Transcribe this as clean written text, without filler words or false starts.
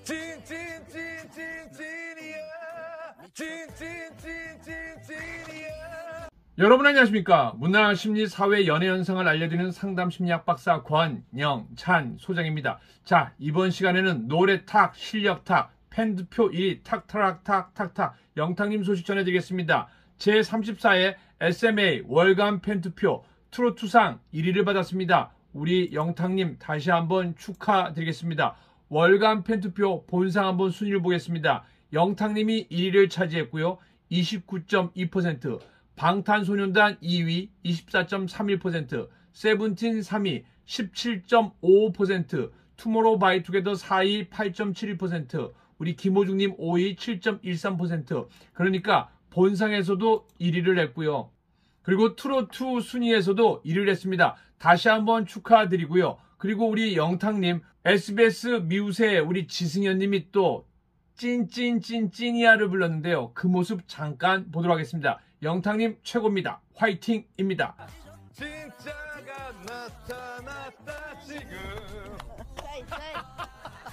여러분 안녕하십니까? 문화, 심리, 사회, 연애 현상을 알려드리는 상담 심리학 박사 권영찬 소장입니다. 자, 이번 시간에는 노래 탁, 실력 탁, 팬투표 1위 탁탁탁탁탁 영탁님 소식 전해드리겠습니다. 제34회 SMA 월간 팬투표 트로트상 1위를 받았습니다. 우리 영탁님 다시 한번 축하드리겠습니다. 월간 팬투표 본상 한번 순위를 보겠습니다. 영탁님이 1위를 차지했고요. 29.2%, 방탄소년단 2위 24.31%, 세븐틴 3위 17.55%, 투모로우바이투게더 4위 8.72%, 우리 김호중님 5위 7.13%. 그러니까 본상에서도 1위를 했고요. 그리고 트로트 순위에서도 1위를 했습니다. 다시 한번 축하드리고요. 그리고 우리 영탁님 SBS 미우새 우리 지승현님이 또 찐이야를 불렀는데요. 그 모습 잠깐 보도록 하겠습니다. 영탁님 최고입니다. 화이팅입니다. 진짜가 나타났다 지금.